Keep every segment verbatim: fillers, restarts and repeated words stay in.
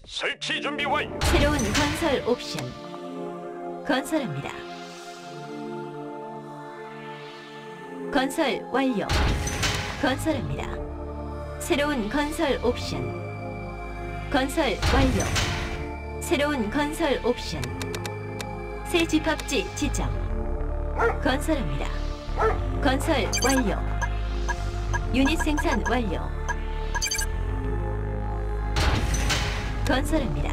설치 준비 완료. 새로운 건설 옵션. 건설합니다. 건설 완료. 건설합니다. 새로운 건설 옵션. 건설 완료. 새로운 건설 옵션. 새 집합지 지정. 건설합니다. 건설 완료. 유닛 생산 완료. 건설합니다.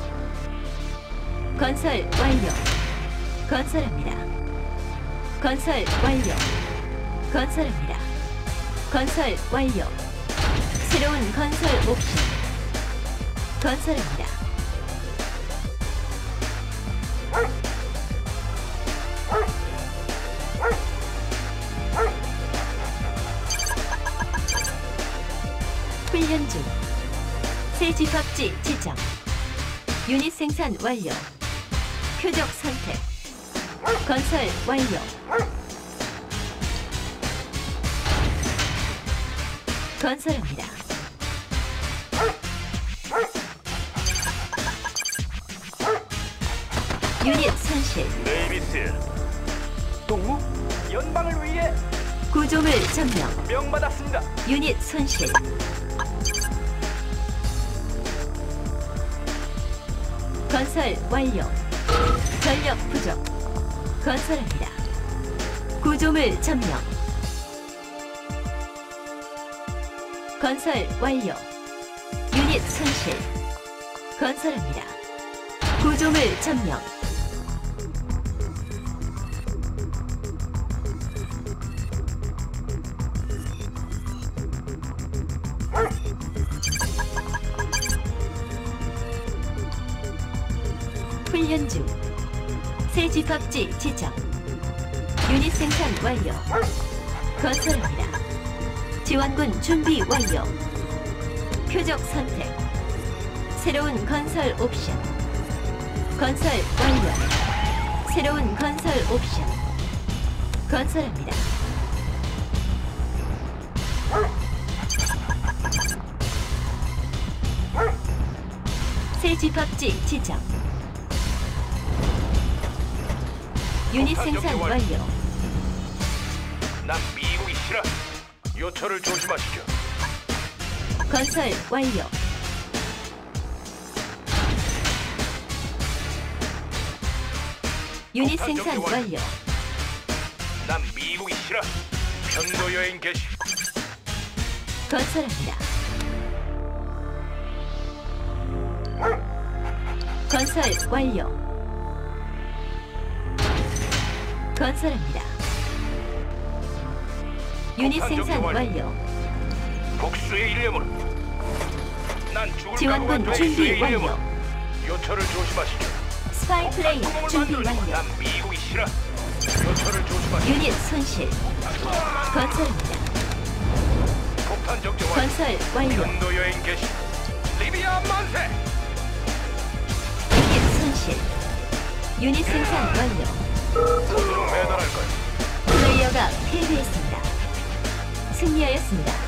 건설 완료. 건설합니다. 건설 완료. 건설합니다. 건설 완료. 새로운 건설 옵션. 건설합니다. 훈련 중. 새 집합지 지정. 유닛 생산 완료. 표적 선택. 건설 완료. 건설합니다. 유닛 손실. 네이비스. 동무 연방을 위해 구조물 점령. 명받았습니다. 유닛 손실. 건설 완료. 전력 부족. 건설합니다. 구조물 점령. 건설 완료. 유닛 손실. 건설합니다. 구조물 점령. 훈련 중. 새 집합지 지정. 유닛 생산 완료. 건설합니다. 지원군 준비 완료. 표적 선택. 새로운 건설 옵션. 건설 완료. 새로운 건설 옵션. 건설합니다. 새 집합지 지정. 유닛 생산 완료. 난 미국이 싫어. 요철을 조심하시죠. 건설 완료. 유닛 생산 완료. 난 미국이 싫어. 편도 여행 개시. 건설합니다. 건설 완료. 건설합니다. 유닛 생산 완료. 복수의 일념으로. 난 죽을 지원군 각오가 준비 복수의 완료. 일념으로. 요철을 조심하시죠. 스파이 플레이 준비 완료. 난 미국이 싫어. 요철을 조심하시죠. 유닛 손실. 건설합니다. 폭탄 적정 완료. 건설 완료. 편도 여행 개시. 리비아 만세. 유닛 손실. 유닛 생산 완료. 어디로 배달할 거야? 플레이어가 패배했습니다. 승리하였습니다.